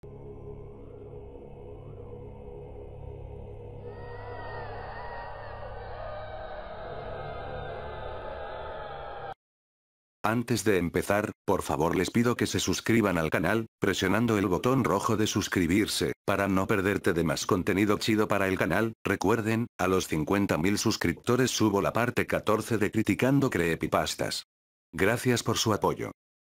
Antes de empezar, por favor les pido que se suscriban al canal, presionando el botón rojo de suscribirse, para no perderte de más contenido chido para el canal. Recuerden, a los 50.000 suscriptores subo la parte 14 de Criticando Creepypastas. Gracias por su apoyo.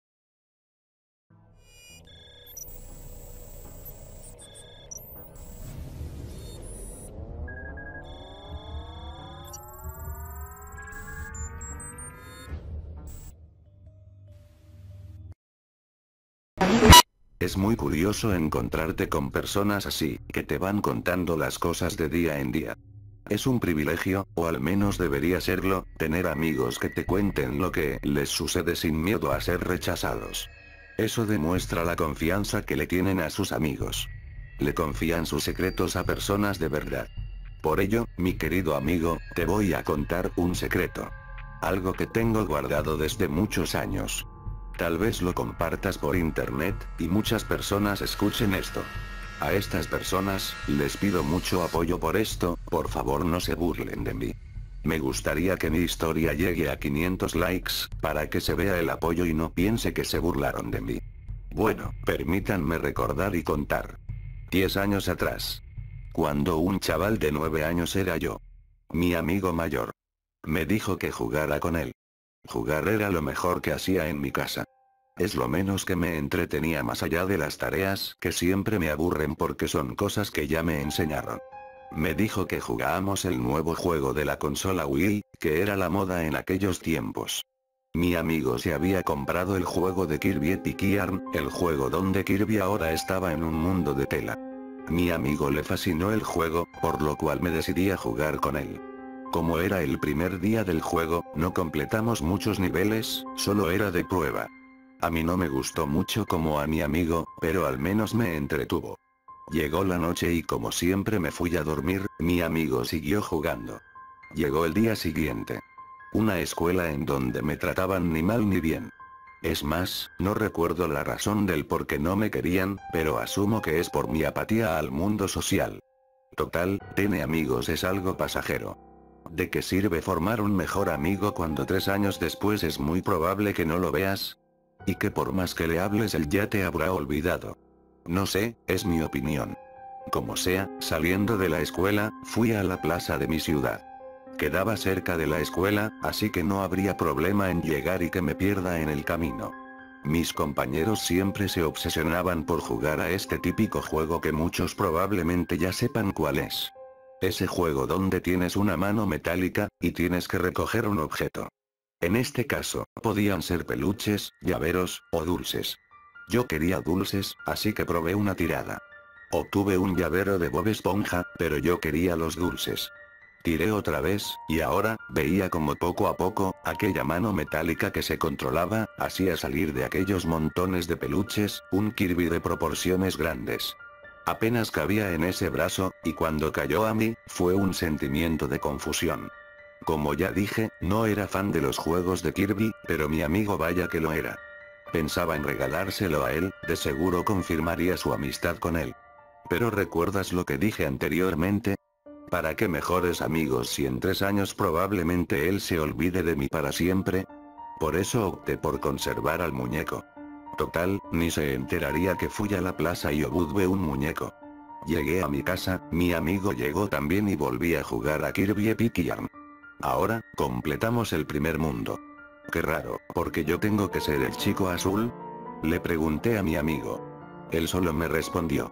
Es muy curioso encontrarte con personas así, que te van contando las cosas de día en día. Es un privilegio, o al menos debería serlo, tener amigos que te cuenten lo que les sucede sin miedo a ser rechazados. Eso demuestra la confianza que le tienen a sus amigos. Le confían sus secretos a personas de verdad. Por ello, mi querido amigo, te voy a contar un secreto. Algo que tengo guardado desde muchos años. Tal vez lo compartas por internet, y muchas personas escuchen esto. A estas personas, les pido mucho apoyo por esto, por favor no se burlen de mí. Me gustaría que mi historia llegue a 500 likes, para que se vea el apoyo y no piense que se burlaron de mí. Bueno, permítanme recordar y contar. 10 años atrás. Cuando un chaval de 9 años era yo. Mi amigo mayor. Me dijo que jugara con él. Jugar era lo mejor que hacía en mi casa. Es lo menos que me entretenía más allá de las tareas que siempre me aburren porque son cosas que ya me enseñaron. Me dijo que jugábamos el nuevo juego de la consola Wii, que era la moda en aquellos tiempos. Mi amigo se había comprado el juego de Kirby Epic Yarn, el juego donde Kirby ahora estaba en un mundo de tela. Mi amigo le fascinó el juego, por lo cual me decidí a jugar con él. Como era el primer día del juego, no completamos muchos niveles, solo era de prueba. A mí no me gustó mucho como a mi amigo, pero al menos me entretuvo. Llegó la noche y como siempre me fui a dormir, mi amigo siguió jugando. Llegó el día siguiente. Una escuela en donde me trataban ni mal ni bien. Es más, no recuerdo la razón del por qué no me querían, pero asumo que es por mi apatía al mundo social. Total, tener amigos es algo pasajero. ¿De qué sirve formar un mejor amigo cuando 3 años después es muy probable que no lo veas? Y que por más que le hables él ya te habrá olvidado. No sé, es mi opinión. Como sea, saliendo de la escuela, fui a la plaza de mi ciudad. Quedaba cerca de la escuela, así que no habría problema en llegar y que me pierda en el camino. Mis compañeros siempre se obsesionaban por jugar a este típico juego que muchos probablemente ya sepan cuál es. Ese juego donde tienes una mano metálica, y tienes que recoger un objeto. En este caso, podían ser peluches, llaveros, o dulces. Yo quería dulces, así que probé una tirada. Obtuve un llavero de Bob Esponja, pero yo quería los dulces. Tiré otra vez, y ahora, veía como poco a poco, aquella mano metálica que se controlaba, hacía salir de aquellos montones de peluches, un Kirby de proporciones grandes. Apenas cabía en ese brazo, y cuando cayó a mí, fue un sentimiento de confusión. Como ya dije, no era fan de los juegos de Kirby, pero mi amigo vaya que lo era. Pensaba en regalárselo a él, de seguro confirmaría su amistad con él. Pero ¿recuerdas lo que dije anteriormente? ¿Para qué mejores amigos si en 3 años probablemente él se olvide de mí para siempre? Por eso opté por conservar al muñeco. Total, ni se enteraría que fui a la plaza y obtuve un muñeco. Llegué a mi casa, mi amigo llegó también y volví a jugar a Kirby Epic Yarn. Ahora, completamos el primer mundo. Qué raro, ¿porque yo tengo que ser el chico azul? Le pregunté a mi amigo. Él solo me respondió.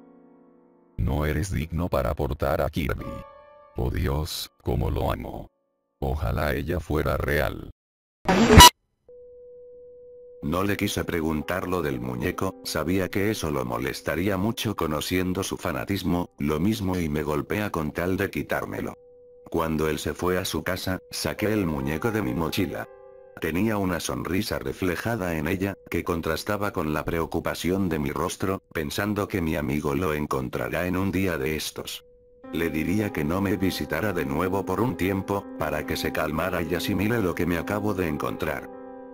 No eres digno para portar a Kirby. Oh Dios, cómo lo amo. Ojalá ella fuera real. No le quise preguntar lo del muñeco, sabía que eso lo molestaría mucho conociendo su fanatismo, lo mismo y me golpea con tal de quitármelo. Cuando él se fue a su casa, saqué el muñeco de mi mochila. Tenía una sonrisa reflejada en ella, que contrastaba con la preocupación de mi rostro, pensando que mi amigo lo encontrará en un día de estos. Le diría que no me visitara de nuevo por un tiempo, para que se calmara y asimile lo que me acabo de encontrar.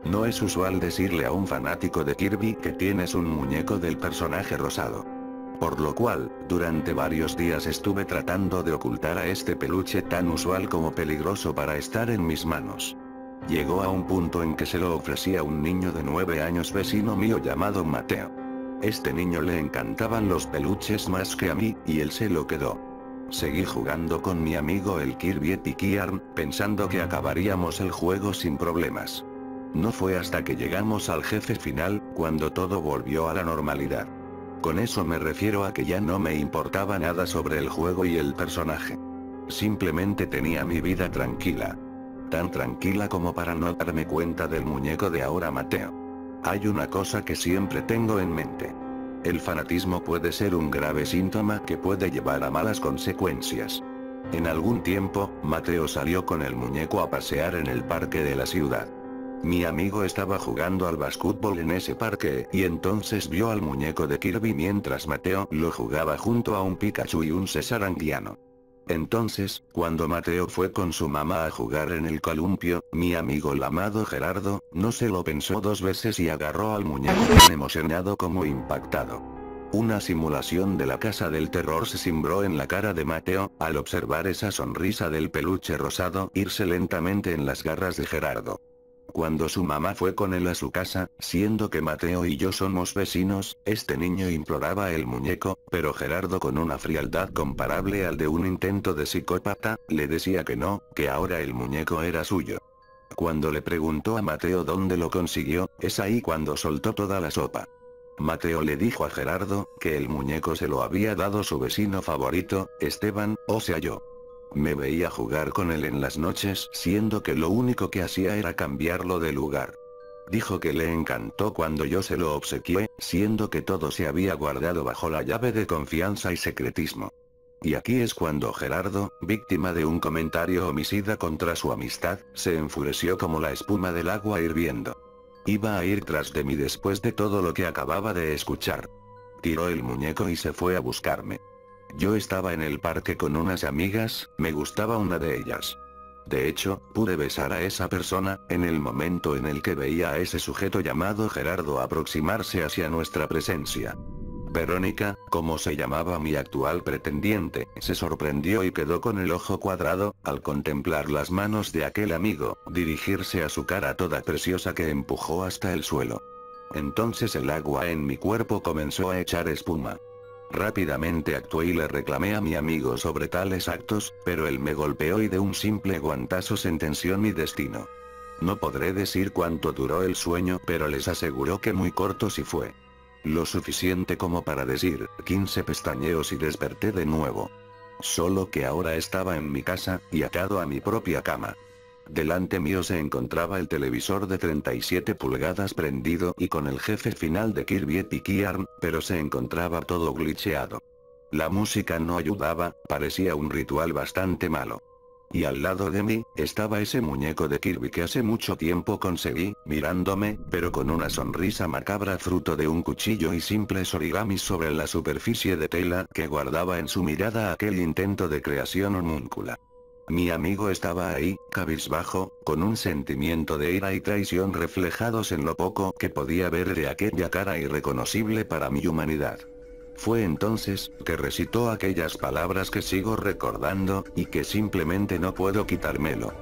No es usual decirle a un fanático de Kirby que tienes un muñeco del personaje rosado. Por lo cual, durante varios días estuve tratando de ocultar a este peluche tan usual como peligroso para estar en mis manos. Llegó a un punto en que se lo ofrecí a un niño de 9 años vecino mío llamado Mateo. Este niño le encantaban los peluches más que a mí, y él se lo quedó. Seguí jugando con mi amigo el Kirby Epic Yarn, pensando que acabaríamos el juego sin problemas. No fue hasta que llegamos al jefe final, cuando todo volvió a la normalidad. Con eso me refiero a que ya no me importaba nada sobre el juego y el personaje. Simplemente tenía mi vida tranquila. Tan tranquila como para no darme cuenta del muñeco de ahora Mateo. Hay una cosa que siempre tengo en mente. El fanatismo puede ser un grave síntoma que puede llevar a malas consecuencias. En algún tiempo, Mateo salió con el muñeco a pasear en el parque de la ciudad. Mi amigo estaba jugando al básquetbol en ese parque y entonces vio al muñeco de Kirby mientras Mateo lo jugaba junto a un Pikachu y un César Anguiano. Entonces, cuando Mateo fue con su mamá a jugar en el columpio, mi amigo el amado Gerardo, no se lo pensó 2 veces y agarró al muñeco tan emocionado como impactado. Una simulación de la casa del terror se cimbró en la cara de Mateo, al observar esa sonrisa del peluche rosado irse lentamente en las garras de Gerardo. Cuando su mamá fue con él a su casa, siendo que Mateo y yo somos vecinos, este niño imploraba el muñeco, pero Gerardo con una frialdad comparable al de un intento de psicópata, le decía que no, que ahora el muñeco era suyo. Cuando le preguntó a Mateo dónde lo consiguió, es ahí cuando soltó toda la sopa. Mateo le dijo a Gerardo, que el muñeco se lo había dado su vecino favorito, Esteban, o sea yo. Me veía jugar con él en las noches, siendo que lo único que hacía era cambiarlo de lugar. Dijo que le encantó cuando yo se lo obsequié, siendo que todo se había guardado bajo la llave de confianza y secretismo. Y aquí es cuando Gerardo, víctima de un comentario homicida contra su amistad, se enfureció como la espuma del agua hirviendo. Iba a ir tras de mí después de todo lo que acababa de escuchar. Tiró el muñeco y se fue a buscarme. Yo estaba en el parque con unas amigas, me gustaba una de ellas. De hecho, pude besar a esa persona, en el momento en el que veía a ese sujeto llamado Gerardo aproximarse hacia nuestra presencia. Verónica, como se llamaba mi actual pretendiente, se sorprendió y quedó con el ojo cuadrado, al contemplar las manos de aquel amigo, dirigirse a su cara toda preciosa que empujó hasta el suelo. Entonces el agua en mi cuerpo comenzó a echar espuma. Rápidamente actué y le reclamé a mi amigo sobre tales actos, pero él me golpeó y de un simple guantazo sentenció mi destino. No podré decir cuánto duró el sueño, pero les aseguro que muy corto sí fue. Lo suficiente como para decir, 15 pestañeos y desperté de nuevo. Solo que ahora estaba en mi casa, y atado a mi propia cama. Delante mío se encontraba el televisor de 37 pulgadas prendido y con el jefe final de Kirby Epic Yarn, pero se encontraba todo glitcheado. La música no ayudaba, parecía un ritual bastante malo. Y al lado de mí, estaba ese muñeco de Kirby que hace mucho tiempo conseguí, mirándome, pero con una sonrisa macabra fruto de un cuchillo y simples origamis sobre la superficie de tela que guardaba en su mirada aquel intento de creación homúncula. Mi amigo estaba ahí, cabizbajo, con un sentimiento de ira y traición reflejados en lo poco que podía ver de aquella cara irreconocible para mi humanidad. Fue entonces, que recitó aquellas palabras que sigo recordando, y que simplemente no puedo quitármelo.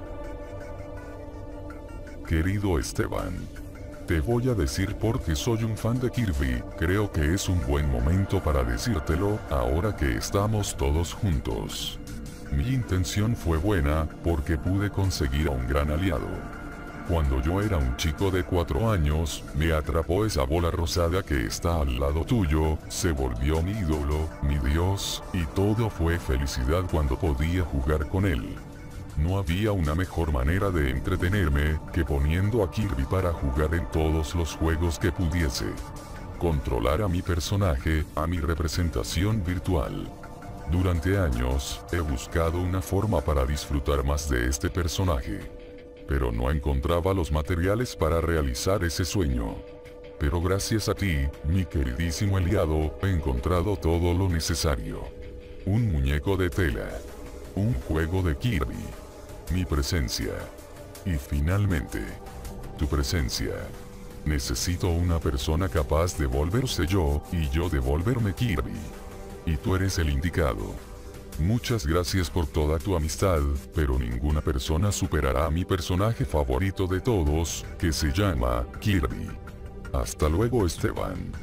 Querido Esteban, te voy a decir porque soy un fan de Kirby, creo que es un buen momento para decírtelo, ahora que estamos todos juntos. Mi intención fue buena, porque pude conseguir a un gran aliado. Cuando yo era un chico de 4 años, me atrapó esa bola rosada que está al lado tuyo, se volvió mi ídolo, mi dios, y todo fue felicidad cuando podía jugar con él. No había una mejor manera de entretenerme, que poniendo a Kirby para jugar en todos los juegos que pudiese. Controlar a mi personaje, a mi representación virtual. Durante años, he buscado una forma para disfrutar más de este personaje. Pero no encontraba los materiales para realizar ese sueño. Pero gracias a ti, mi queridísimo aliado, he encontrado todo lo necesario. Un muñeco de tela. Un juego de Kirby. Mi presencia. Y finalmente, tu presencia. Necesito una persona capaz de volverse yo, y yo de volverme Kirby. Y tú eres el indicado. Muchas gracias por toda tu amistad, pero ninguna persona superará a mi personaje favorito de todos, que se llama Kirby. Hasta luego, Esteban.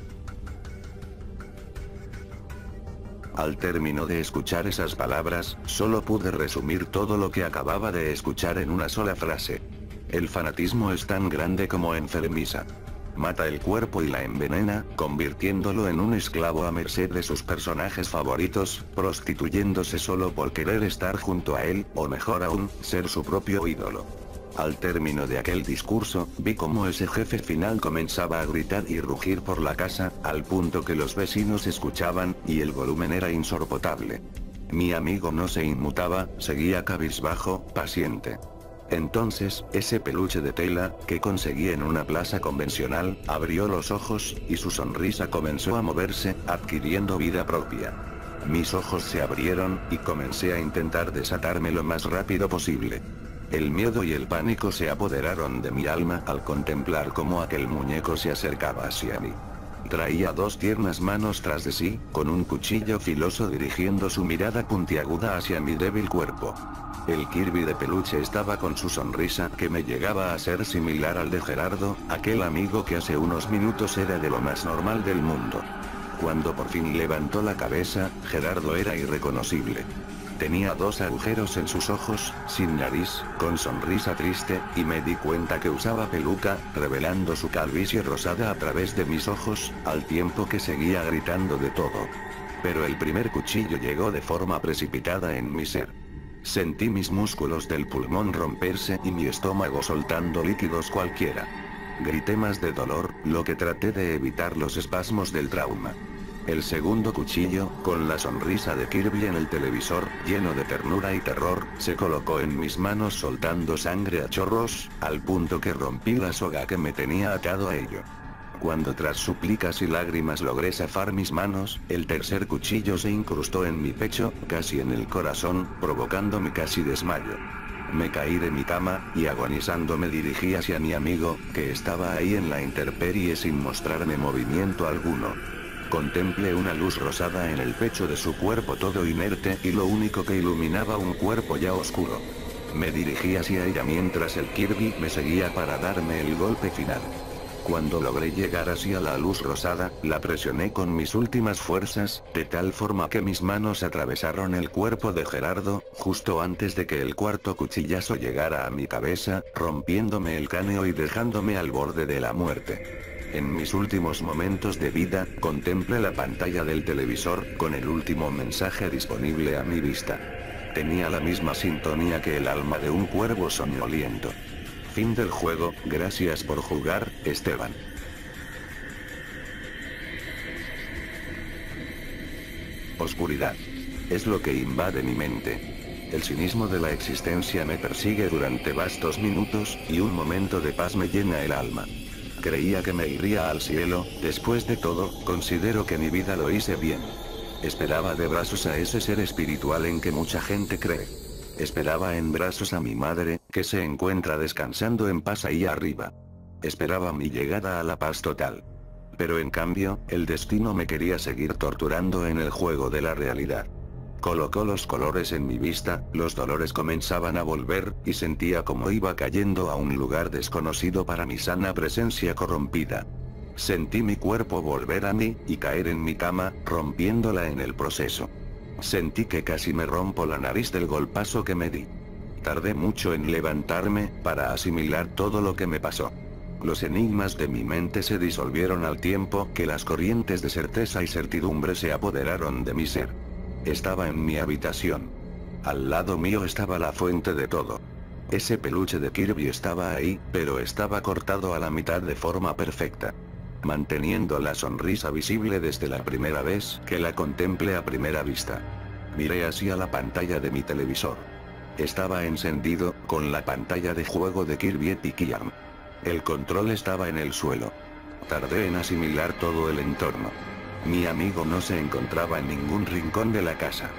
Al término de escuchar esas palabras, solo pude resumir todo lo que acababa de escuchar en una sola frase. El fanatismo es tan grande como enfermiza. Mata el cuerpo y la envenena, convirtiéndolo en un esclavo a merced de sus personajes favoritos, prostituyéndose solo por querer estar junto a él, o mejor aún, ser su propio ídolo. Al término de aquel discurso, vi cómo ese jefe final comenzaba a gritar y rugir por la casa, al punto que los vecinos escuchaban, y el volumen era insoportable. Mi amigo no se inmutaba, seguía cabizbajo, paciente. Entonces, ese peluche de tela, que conseguí en una plaza convencional, abrió los ojos, y su sonrisa comenzó a moverse, adquiriendo vida propia. Mis ojos se abrieron, y comencé a intentar desatarme lo más rápido posible. El miedo y el pánico se apoderaron de mi alma al contemplar cómo aquel muñeco se acercaba hacia mí. Traía dos tiernas manos tras de sí, con un cuchillo filoso dirigiendo su mirada puntiaguda hacia mi débil cuerpo. El Kirby de peluche estaba con su sonrisa que me llegaba a ser similar al de Gerardo, aquel amigo que hace unos minutos era de lo más normal del mundo. Cuando por fin levantó la cabeza, Gerardo era irreconocible. Tenía dos agujeros en sus ojos, sin nariz, con sonrisa triste, y me di cuenta que usaba peluca, revelando su calvicie rosada a través de mis ojos, al tiempo que seguía gritando de todo. Pero el primer cuchillo llegó de forma precipitada en mi ser. Sentí mis músculos del pulmón romperse y mi estómago soltando líquidos cualquiera. Grité más de dolor, lo que traté de evitar los espasmos del trauma. El segundo cuchillo, con la sonrisa de Kirby en el televisor, lleno de ternura y terror, se colocó en mis manos soltando sangre a chorros, al punto que rompí la soga que me tenía atado a ello. Cuando tras súplicas y lágrimas logré zafar mis manos, el tercer cuchillo se incrustó en mi pecho, casi en el corazón, provocándome casi desmayo. Me caí de mi cama, y agonizando me dirigí hacia mi amigo, que estaba ahí en la intemperie sin mostrarme movimiento alguno. Contemplé una luz rosada en el pecho de su cuerpo todo inerte y lo único que iluminaba un cuerpo ya oscuro. Me dirigí hacia ella mientras el Kirby me seguía para darme el golpe final. Cuando logré llegar hacia la luz rosada, la presioné con mis últimas fuerzas, de tal forma que mis manos atravesaron el cuerpo de Gerardo, justo antes de que el cuarto cuchillazo llegara a mi cabeza, rompiéndome el cráneo y dejándome al borde de la muerte. En mis últimos momentos de vida, contemplé la pantalla del televisor, con el último mensaje disponible a mi vista. Tenía la misma sintonía que el alma de un cuervo soñoliento. Fin del juego, gracias por jugar, Esteban. Oscuridad. Es lo que invade mi mente. El cinismo de la existencia me persigue durante vastos minutos, y un momento de paz me llena el alma. Creía que me iría al cielo, después de todo, considero que mi vida lo hice bien. Esperaba de brazos a ese ser espiritual en que mucha gente cree. Esperaba en brazos a mi madre, que se encuentra descansando en paz ahí arriba. Esperaba mi llegada a la paz total. Pero en cambio, el destino me quería seguir torturando en el juego de la realidad. Colocó los colores en mi vista, los dolores comenzaban a volver, y sentía como iba cayendo a un lugar desconocido para mi sana presencia corrompida. Sentí mi cuerpo volver a mí, y caer en mi cama, rompiéndola en el proceso. Sentí que casi me rompo la nariz del golpazo que me di. Tardé mucho en levantarme, para asimilar todo lo que me pasó. Los enigmas de mi mente se disolvieron al tiempo que las corrientes de certeza y certidumbre se apoderaron de mi ser. Estaba en mi habitación. Al lado mío estaba la fuente de todo. Ese peluche de Kirby estaba ahí, pero estaba cortado a la mitad de forma perfecta. Manteniendo la sonrisa visible desde la primera vez que la contemplé a primera vista. Miré hacia la pantalla de mi televisor. Estaba encendido, con la pantalla de juego de Kirby Epic Yarn. El control estaba en el suelo. Tardé en asimilar todo el entorno. Mi amigo no se encontraba en ningún rincón de la casa.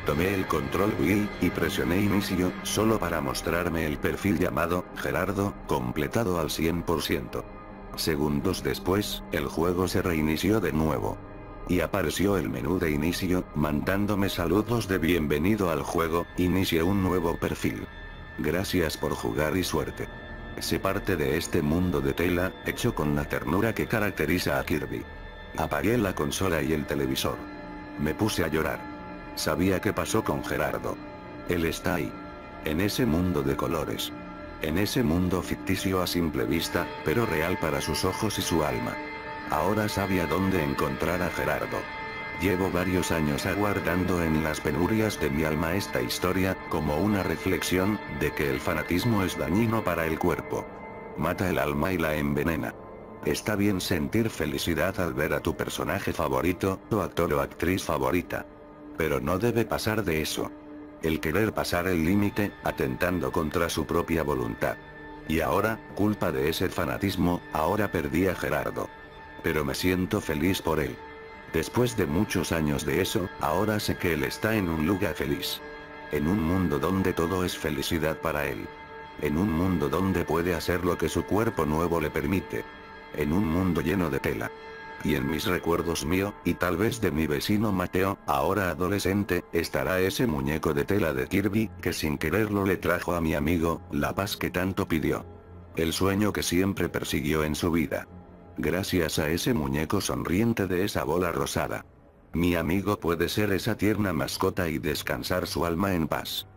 Tomé el control Wii, y presioné inicio, solo para mostrarme el perfil llamado, Gerardo, completado al 100%. Segundos después, el juego se reinició de nuevo. Y apareció el menú de inicio, mandándome saludos de bienvenido al juego, inicie un nuevo perfil. Gracias por jugar y suerte. Sé parte de este mundo de tela, hecho con la ternura que caracteriza a Kirby. Apagué la consola y el televisor. Me puse a llorar. Sabía qué pasó con Gerardo. Él está ahí. En ese mundo de colores. En ese mundo ficticio a simple vista, pero real para sus ojos y su alma. Ahora sabía dónde encontrar a Gerardo. Llevo varios años aguardando en las penurias de mi alma esta historia, como una reflexión, de que el fanatismo es dañino para el cuerpo. Mata el alma y la envenena. Está bien sentir felicidad al ver a tu personaje favorito, o actor o actriz favorita. Pero no debe pasar de eso. El querer pasar el límite, atentando contra su propia voluntad. Y ahora, culpa de ese fanatismo, ahora perdí a Gerardo. Pero me siento feliz por él. Después de muchos años de eso, ahora sé que él está en un lugar feliz. En un mundo donde todo es felicidad para él. En un mundo donde puede hacer lo que su cuerpo nuevo le permite. En un mundo lleno de tela. Y en mis recuerdos mío, y tal vez de mi vecino Mateo, ahora adolescente, estará ese muñeco de tela de Kirby, que sin quererlo le trajo a mi amigo, la paz que tanto pidió. El sueño que siempre persiguió en su vida. Gracias a ese muñeco sonriente de esa bola rosada. Mi amigo puede ser esa tierna mascota y descansar su alma en paz.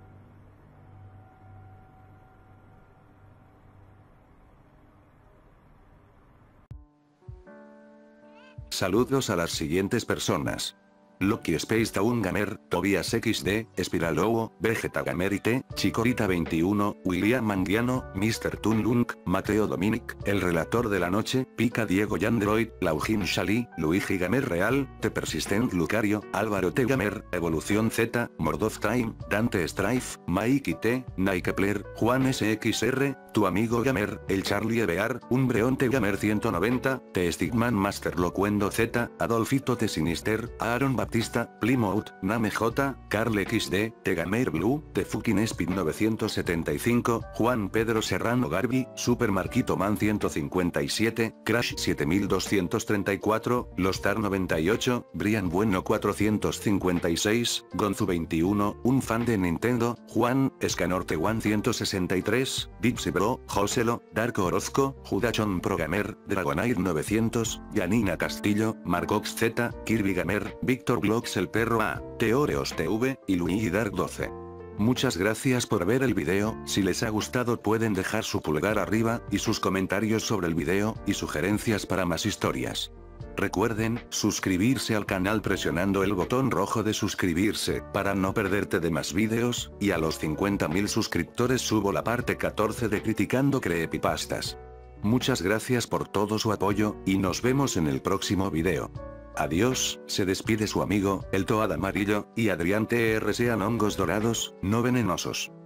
Saludos a las siguientes personas. Loki Space Town Gamer, Tobias XD, Spiralowo, Vegeta Gamer IT, Chikorita 21, William Anguiano, Mr. Tunlunk, Mateo Dominic, El Relator de la Noche, Pika Diego Yandroid, Laujin Shali, Luigi Gamer Real, The Persistent Lucario, Álvaro T Gamer, Evolución Z, Mordov Time, Dante Strife, Mike T, Naikepler, Juan SXR, Tu Amigo Gamer, El Charlie Ebear, Umbreonte Gamer 190, The Stigman Master Locuendo Z, Adolfito T Sinister, Aaron Baptista, Plymouth, Name J, Carl XD, The Gamer Blue, The Fucking Speed 975, Juan Pedro Serrano Garbi, Super Marquito Man 157, Crash 7234, Lostar 98, Brian Bueno 456, Gonzu 21, un fan de Nintendo, Juan, Escanorte One 163, Dipsy Bro, Joselo, Darko Orozco, Judachon Pro Gamer, Dragonair 900, Janina Castillo, Marcox Z, Kirby Gamer, Víctor Vlogs El Perro A, Teoreos TV, y Luigi Dark 12. Muchas gracias por ver el video, si les ha gustado pueden dejar su pulgar arriba, y sus comentarios sobre el video, y sugerencias para más historias. Recuerden, suscribirse al canal presionando el botón rojo de suscribirse, para no perderte de más videos, y a los 50.000 suscriptores subo la parte 14 de Criticando Creepypastas. Muchas gracias por todo su apoyo, y nos vemos en el próximo video. Adiós, se despide su amigo, el Toad Amarillo, y Adrián TR sean hongos dorados, no venenosos.